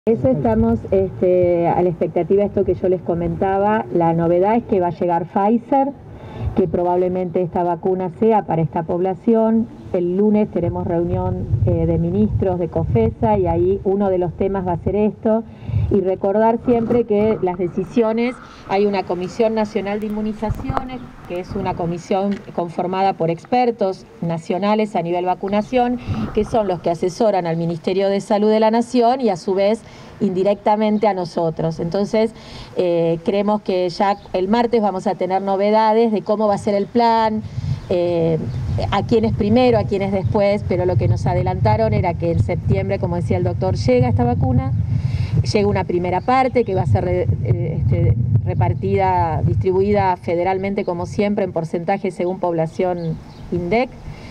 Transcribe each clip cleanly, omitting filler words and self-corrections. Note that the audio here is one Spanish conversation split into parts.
Eso estamos a la expectativa de esto que yo les comentaba. La novedad es que va a llegar Pfizer, que probablemente esta vacuna sea para esta población. El lunes tenemos reunión de ministros de COFESA y ahí uno de los temas va a ser esto. Y recordar siempre que las decisiones, hay una Comisión Nacional de Inmunizaciones, que es una comisión conformada por expertos nacionales a nivel vacunación, que son los que asesoran al Ministerio de Salud de la Nación y a su vez indirectamente a nosotros. Entonces creemos que ya el martes vamos a tener novedades de cómo va a ser el plan, a quiénes primero, a quiénes después, pero lo que nos adelantaron era que en septiembre, como decía el doctor, llega esta vacuna, llega una primera parte que va a ser repartida, distribuida federalmente como siempre en porcentaje según población INDEC,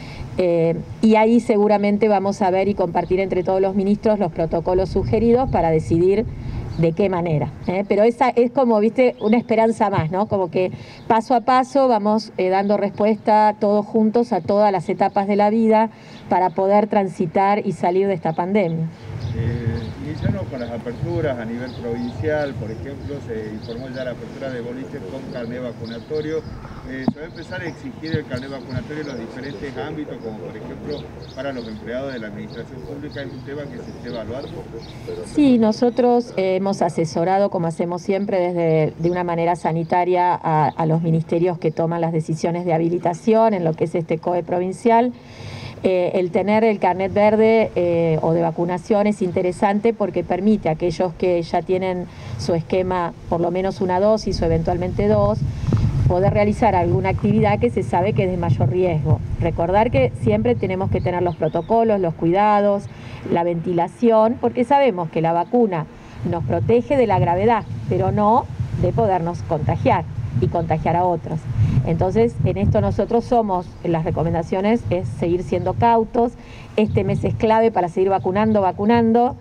y ahí seguramente vamos a ver y compartir entre todos los ministros los protocolos sugeridos para decidir de qué manera, pero esa es como, viste, una esperanza más, ¿no? Como que paso a paso vamos dando respuesta todos juntos a todas las etapas de la vida para poder transitar y salir de esta pandemia. Iniciando con las aperturas a nivel provincial, por ejemplo, se informó ya la apertura de boliches con carnet vacunatorio. Se va a empezar a exigir el carnet vacunatorio en los diferentes ámbitos, como por ejemplo para los empleados de la administración pública. ¿Es un tema que se esté evaluando? Sí, nosotros hemos asesorado, como hacemos siempre, de una manera sanitaria a los ministerios que toman las decisiones de habilitación en lo que es este COE provincial. El tener el carnet verde o de vacunación es interesante porque permite a aquellos que ya tienen su esquema, por lo menos una dosis o eventualmente dos, poder realizar alguna actividad que se sabe que es de mayor riesgo. Recordar que siempre tenemos que tener los protocolos, los cuidados, la ventilación, porque sabemos que la vacuna nos protege de la gravedad, pero no de podernos contagiar y contagiar a otros. Entonces, en esto nosotros las recomendaciones es seguir siendo cautos. Este mes es clave para seguir vacunando,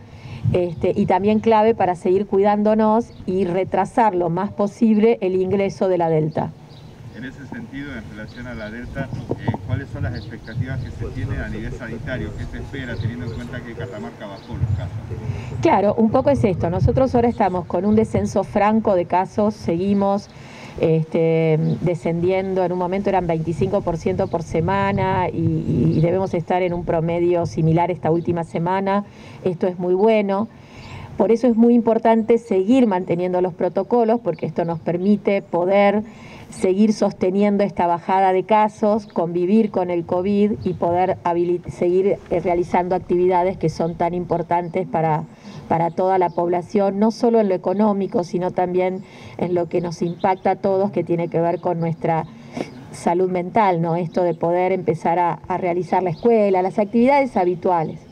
y también clave para seguir cuidándonos y retrasar lo más posible el ingreso de la Delta. En ese sentido, en relación a la Delta, ¿cuáles son las expectativas que se tienen a nivel sanitario? ¿Qué se espera, teniendo en cuenta que Catamarca bajó los casos? Claro, un poco es esto. Nosotros ahora estamos con un descenso franco de casos, seguimos descendiendo, en un momento eran 25% por semana y debemos estar en un promedio similar esta última semana. Esto es muy bueno. Por eso es muy importante seguir manteniendo los protocolos, porque esto nos permite poder seguir sosteniendo esta bajada de casos, convivir con el COVID y poder seguir realizando actividades que son tan importantes para toda la población, no solo en lo económico, sino también en lo que nos impacta a todos, que tiene que ver con nuestra salud mental, ¿no? Esto de poder empezar a realizar la escuela, las actividades habituales.